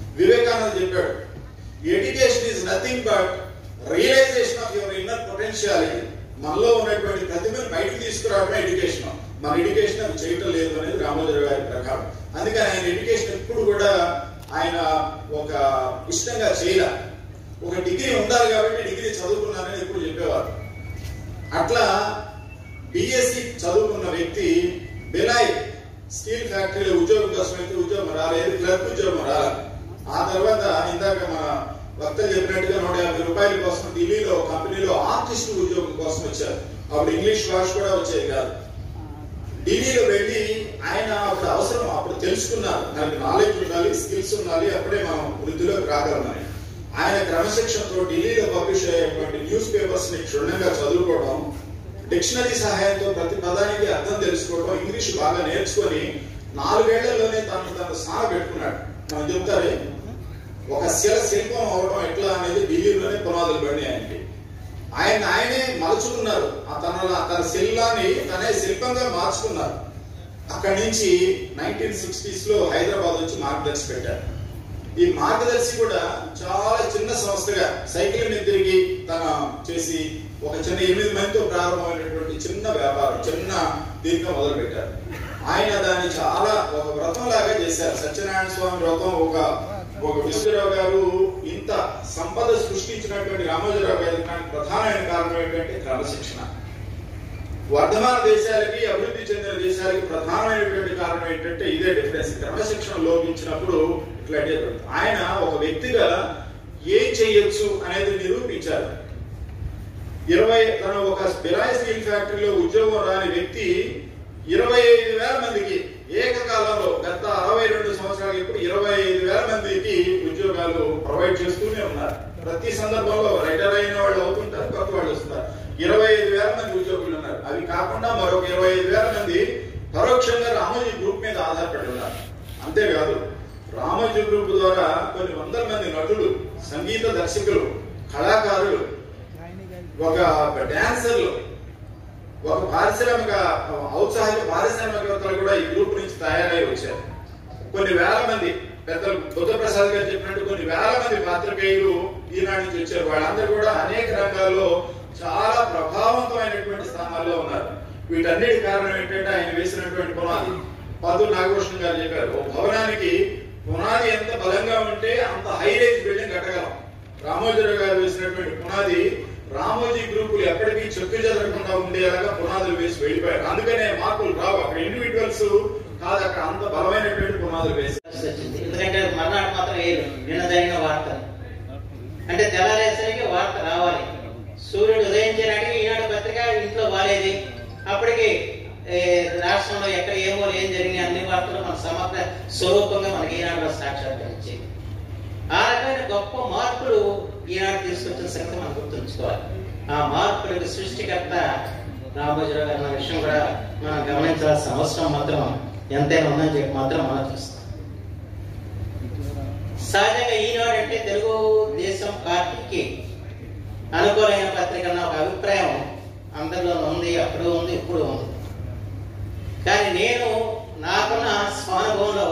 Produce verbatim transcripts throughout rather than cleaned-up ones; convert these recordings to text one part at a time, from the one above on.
వివేకానంద చెప్పాడు, education is nothing but realization of your inner potentiality. మనలో ఉన్నటువంటి ప్రతిభను బయటకు తీసుకురావడమే ఎడ్యుకేషన్. మన ఎడ్యుకేషన్ అవి చేయటం లేదు అనేది రామోజీరావు గారి ప్రకారం. అందుకని ఆయన ఎడ్యుకేషన్ ఎప్పుడు కూడా ఆయన ఒక ఇష్టంగా చేయలే. ఒక డిగ్రీ ఉండాలి కాబట్టి డిగ్రీ చదువుకున్నానని ఎప్పుడు చెప్పేవారు. అట్లా బిఎస్సి చదువుకున్న వ్యక్తి బిలాయ్ స్టీల్ ఫ్యాక్టరీలో ఉద్యోగం కోసం అయితే ఉద్యోగం రాలేదు, క్లర్క్ ఉద్యోగం రాలేదు. ఆ తర్వాత ఇందాక మన వక్తలు చెప్పినట్టుగా నూట యాభై రూపాయల కోసం ఢిల్లీలో కంపెనీలో ఆర్టిస్ట్ ఉద్యోగం కోసం వచ్చారు. అప్పుడు ఇంగ్లీష్ భాష కూడా వచ్చేది కాదు. ఢిల్లీలో వెళ్ళి ఆయన అప్పుడు అవసరం, అప్పుడు తెలుసుకున్నారు మనకి నాలెడ్జ్ ఉండాలి, స్కిల్స్ ఉండాలి, అప్పుడే మనం వృద్ధిలోకి రాగలమని. ఆయన క్రమశిక్షణతో ఢిల్లీలో పబ్లిష్ అయ్యేటువంటి న్యూస్ పేపర్స్ ని క్షుణ్ణంగా చదువుకోవడం, డిక్షనరీ సహాయంతో ప్రతి పదానికి అర్థం తెలుసుకోవడం, ఇంగ్లీష్ బాగా నేర్చుకొని నాలుగేళ్లలోనే తను తను సాన పెట్టుకున్నాడు. మనం చెప్తారే ఒక శిల శిల్పం అవడం ఎట్లా అనేది ఢిల్లీలోనే పునాదులు పడి ఆయనకి. ఆయన ఆయనే మలుచుకున్నారు. తన తన శిల్లాన్ని తనే శిల్పంగా మార్చుకున్నారు. అక్కడి నుంచి నైన్టీన్ సిక్స్టీస్ లో హైదరాబాద్ వచ్చి మార్గదర్శి పెట్టారు. ఈ మార్గదర్శి కూడా చాలా చిన్న సంస్థగా సైకిల్ మీద తిరిగి తన చేసి ఒక చిన్న ఎనిమిది మందితో ప్రారంభమైనటువంటి చిన్న వ్యాపారం, చిన్న దీనిగా మొదలు పెట్టారు. ఆయన దాన్ని చాలా ఒక వ్రతం లాగా చేశారు. సత్యనారాయణ స్వామి వ్రతం. ఒక ఒక విశ్వరావు గారు ఇంత సంపద సృష్టించినటువంటి రామోజీరావు గారి ప్రధానమైన కారణం ఏంటంటే క్రమశిక్షణ. వర్ధమాన దేశాలకి, అభివృద్ధి చెందిన దేశాలకి ప్రధానమైనటువంటి కారణం ఏంటంటే ఇదే డిఫరెన్స్. క్రమశిక్షణ లోపించినప్పుడు ఇట్లాంటి ఆయన ఒక వ్యక్తిగా ఏం చేయొచ్చు అనేది నిరూపించారు. ఇరవై తన ఒక బిలాయ్ స్టీల్ ఫ్యాక్టరీలో ఉద్యోగం రాని వ్యక్తి ఇరవై ఐదు వేల మందికి ఏకకాలంలో గత అరవై రెండు సంవత్సరాలు ఇప్పుడు ఇరవై ఐదు వేల మందికి ఉద్యోగాలు ప్రొవైడ్ చేస్తూనే ఉన్నారు. ప్రతి సందర్భంలో రిటైర్ అయిన వాళ్ళు అవుతుంటారు, కొత్త వాళ్ళు వస్తున్నారు. ఇరవై ఐదు వేల మంది ఉద్యోగులు ఉన్నారు. అవి కాకుండా మరొక ఇరవై ఐదు వేల మంది పరోక్షంగా రామోజీ గ్రూప్ మీద ఆధారపడి ఉన్నారు. అంతేకాదు రామోజీ గ్రూప్ ద్వారా కొన్ని వందల మంది నటులు, సంగీత దర్శకులు, కళాకారులు, ఒక డాన్సర్లు, ఒక పారిశ్రామిక ఔత్సాహిక పారిశ్రామికవేత్తలు కూడా ఈ గ్రూప్ నుంచి తయారై వచ్చారు. కొన్ని వేల మంది పెద్దలు బుద్ధప్రసాద్ గారు చెప్పినట్టు కొన్ని వేల మంది పాత్రికేయులు ఈనాడు నుంచి వచ్చారు. వాళ్ళందరూ కూడా అనేక రంగాల్లో చాలా ప్రభావవంతమైనటువంటి స్థానాల్లో ఉన్నారు. వీటన్నిటి కారణం ఏంటంటే ఆయన వేసినటువంటి పునాది. పద్దు నాగభూషణ గారు చెప్పారు, ఓ భవనానికి పునాది ఎంత బలంగా ఉంటే అంత హై రైజ్ బిల్డింగ్ కట్టగలం. రామోజీరావు గారు వేసినటువంటి పునాది రామోజీ గ్రూపులు ఎప్పటికీ చెక్కు చెదరకుండా ఉండేలాగా పునాదులు వేసి వెళ్ళిపోయారు. అందుకనే మార్పులు రావు. అక్కడ ఇండివిజువల్స్ కాదు, అక్కడ అంత బలమైనటువంటి పునాదులు వేసి. ఎందుకంటే మర్నాడు మాత్రం వేరు నిన్న జరిగిన వార్త అంటే తెల్లారేసరికి వార్త రావాలి. సూర్యుడు ఉదయించడానికి ఈనాడు పత్రిక ఇంట్లో బాలేది. అప్పటికి రాష్ట్రంలో ఎక్కడ ఏమో ఏం జరిగినాయి అన్ని వార్తలు మన సమగ్ర స్వరూపంగా మనకి ఈనాడులో సాక్షాత్కరించి ఆ రకమైన గొప్ప మార్పులు ఈనాడు తీసుకొచ్చిన సంగతి మనం గుర్తుంచుకోవాలి. ఆ మార్పులకు సృష్టికర్త రామోజీరావు గారు అన్న విషయం కూడా మనం గమనించాల్సిన అవసరం మాత్రం ఎంతైనా ఉందని చెప్పి మాత్రం మనం చూస్తాం. సహజంగా ఈనాడు అంటే తెలుగు దేశం పార్టీకి అనుకూలమైన పత్రిక అన్న ఒక అభిప్రాయం అందరిలో ఉంది, అప్పుడు ఉంది, ఇప్పుడు ఉంది. కానీ నేను నాకున్న స్వానుభవంలో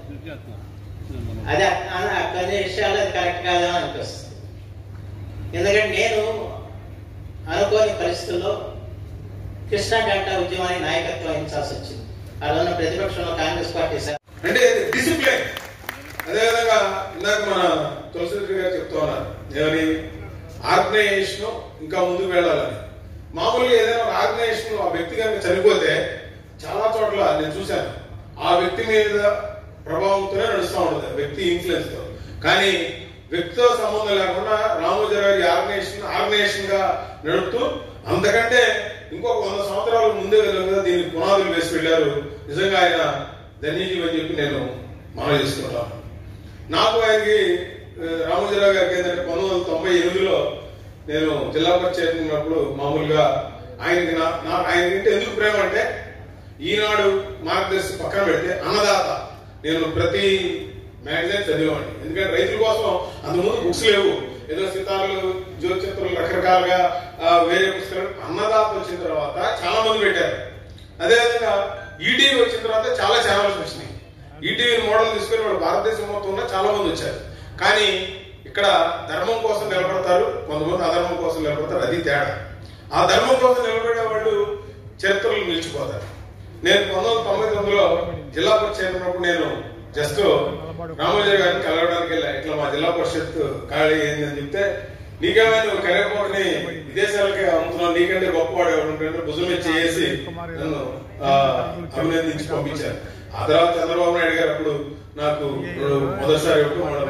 అది కొన్ని విషయాలు అది కరెక్ట్ కాదని అనిపిస్తుంది. ఎందుకంటే నేను అనుకోని పరిస్థితుల్లో కృష్ణా డెల్టా ఉద్యమానికి నాయకత్వం వహించాల్సి వచ్చింది. అలా ఉన్న ప్రతిపక్షంలో కాంగ్రెస్ పార్టీ అంటే డిసిప్లిన్. అదేవిధంగా ఇందాక మన తులసి గారు చెప్తా ఉన్నారు ఎవరి ఆర్గనైజేషన్ ఇంకా ముందుకు వెళ్ళాలని. మామూలుగా ఏదైనా ఒక ఆర్గనైజేషన్ ఆ వ్యక్తి కనుక చనిపోతే చాలా చోట్ల నేను చూశాను ఆ వ్యక్తి మీద ప్రభావంతోనే నడుస్తూ ఉంటుంది, వ్యక్తి ఇన్ఫ్లుయెన్స్ తో. కానీ వ్యక్తితో సంబంధం లేకుండా రామోజీరావు గారి ఆర్గనైజేషన్ ఆర్గనైజేషన్ గా నడుపుతూ అంతకంటే ఇంకొక వంద సంవత్సరాల ముందే కదా దీనికి పునాదులు వేసి వెళ్ళారు. నిజంగా ఆయన ధన్యజీవి అని చెప్పి నేను మనం చేసుకుంటాను. నాకు ఆయనకి రామోజీరావు గారికి ఏంటంటే పంతొమ్మిది వందల తొంభై ఎనిమిదిలో నేను జిల్లా పరిషత్ ఉన్నప్పుడు మామూలుగా ఆయనకి నా ఆయనకి ఎందుకు ప్రేమ అంటే ఈనాడు మార్గదర్శి పక్కన పెడితే అన్నదాత నేను ప్రతి మ్యాగజైన్ చదివేవాడిని. ఎందుకంటే రైతుల కోసం అంతకుముందు బుక్స్ లేవు, ఏదో సీతాలు జ్యోతిచిత్రులు రకరకాలుగా వేరే పుస్తకాలు. అన్నదాత వచ్చిన తర్వాత చాలా మంది పెట్టారు. అదేవిధంగా ఈటీవీ వచ్చిన తర్వాత చాలా ఛానల్స్ వచ్చినాయి. ఈటీవీ మోడల్ తీసుకుని వాళ్ళు భారతదేశం మొత్తం ఉన్న చాలా మంది వచ్చారు. కానీ ఇక్కడ ధర్మం కోసం నిలబడతారు, కొంతమంది అధర్మం కోసం నిలబడతారు, అది తేడా. ఆ ధర్మం కోసం నిలబడే వాళ్ళు చరిత్రలు నిలిచిపోతారు. నేను పంతొమ్మిది వందల తొంభై తొమ్మిదిలో జిల్లా పరిషత్ చేరినప్పుడు నేను జస్ట్ రామోజీ గారిని కలవడానికి వెళ్ళా. ఇట్లా మా జిల్లా పరిషత్ ఖాళీ అయిందని చెప్తే, నీకేమైనా నువ్వు కరివేపాకుని విదేశాలకే అమ్ముతున్నావు, నీకంటే గొప్పవాడు ఎవరు భుజం మీద చేసి నన్ను అభినందించి పంపించారు. ఆ తర్వాత చంద్రబాబు నాయుడు గారు అప్పుడు నాకు మొదటిసారి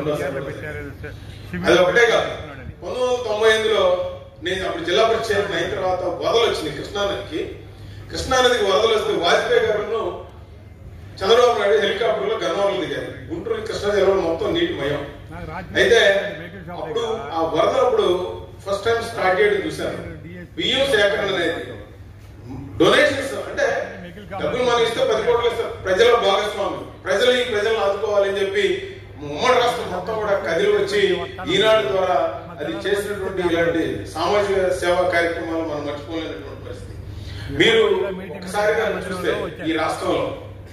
అది ఒకటే కాదు. పంతొమ్మిది వందల తొంభై ఎనిమిదిలో నేను అప్పుడు జిల్లా పరిషత్ అయిన తర్వాత వరదలు వచ్చింది కృష్ణానదికి. కృష్ణానదికి వరదలు వస్తే వాజ్పేయి గారు చంద్రబాబు నాయుడు హెలికాప్టర్ లో గన్నవరం దిగారు. గుంటూరు కృష్ణా జిల్లాలో మొత్తం నీటి మయం. అయితే అప్పుడు ఆ వరదలప్పుడు ఫస్ట్ టైం స్టార్ట్ చేయడం చూశాను. బియ్యం సేకరణ అనేది డొనేషన్స్, అంటే డబ్బులు మనం ఇస్తే పది కోట్లు ఇస్తారు, ప్రజల భాగస్వామ్యం, ప్రజలు ఈ ప్రజలను ఆదుకోవాలని చెప్పి ఉమ్మడి రాష్ట్రం మొత్తం కూడా కదిలి వచ్చి ఈనాడు ద్వారా అది చేసినటువంటి ఇలాంటి సామాజిక సేవా కార్యక్రమాలు మనం మర్చిపోలేనటువంటి పరిస్థితి. మీరు ఒకసారిగా చూస్తే ఈ రాష్ట్రంలో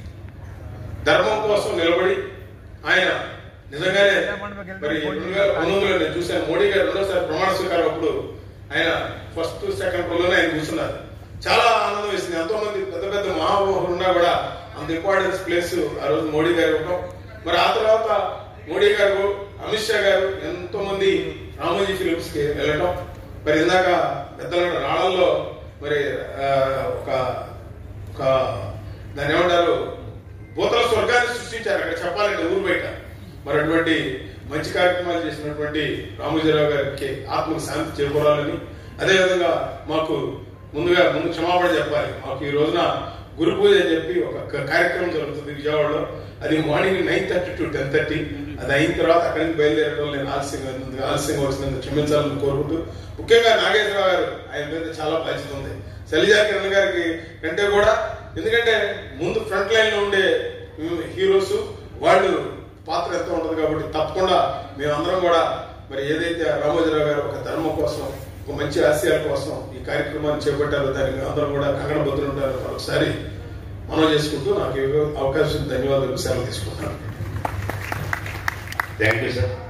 ధర్మం కోసం నిలబడి ఆయన నిజంగానే మరి రెండు వేల పంతొమ్మిదిలో నేను చూశాను మోడీ గారు రెండోసారి ప్రమాణ స్వీకారం అప్పుడు ఆయన ఫస్ట్ సెకండ్ రోలోనే ఆయన కూర్చున్నారు. చాలా ఆనందం వేసింది. ఎంతో మంది పెద్ద పెద్ద మహామోహులు ఉన్నా కూడా అంత ఇంపార్టెన్స్ ప్లేస్ ఆ రోజు మోడీ గారు ఇవ్వడం. మరి ఆ తర్వాత మోడీ గారు, అమిత్ షా గారు ఎంతో మంది రామోజీ ఫిలిమ్స్ కి వెళ్ళడం. మరి ఇందాక పెద్దల రాళ్లలో మరి ఒక ఒక దాని ఏమంటారు భూతల స్వర్గాన్ని సృష్టించారు అక్కడ చెప్పాలంటే ఊరు బయట. మరి అటువంటి మంచి కార్యక్రమాలు చేసినటువంటి రామోజీరావు గారికి ఆత్మకు శాంతి చేకూరాలని, అదేవిధంగా మాకు ముందుగా ముందు క్షమాపణ చెప్పాలి. మాకు ఈ రోజున గురు పూజ అని చెప్పి ఒక కార్యక్రమం జరుగుతుంది విజయవాడలో. అది morning nine thirty to ten thirty అది అయిన తర్వాత అక్కడి నుంచి బయలుదేరడం నేను ఆలస్యంగా ఆలస్యంగా వచ్చినందుకు క్షమించాలని కోరుకుంటూ, ముఖ్యంగా నాగేశ్వరరావు గారు ఆయన మీద చాలా బాధ్యత ఉంది. శైలజా కిరణ్ గారికి కంటే కూడా, ఎందుకంటే ముందు ఫ్రంట్ లైన్ లో ఉండే హీరోస్ వాళ్ళు పాత్ర ఎంత ఉంటుంది కాబట్టి తప్పకుండా మేమందరం కూడా మరి ఏదైతే రామోజీరావు గారు ఒక ధర్మం కోసం, ఒక మంచి ఆశయాల కోసం ఈ కార్యక్రమాన్ని చేపట్టారో దానికి అందరం కూడా కంగన బద్దులుంటారని ఒకసారి మనం చేసుకుంటూ నాకు అవకాశం ధన్యవాదాలు సెలవు తీసుకుంటాను. Thank you sir.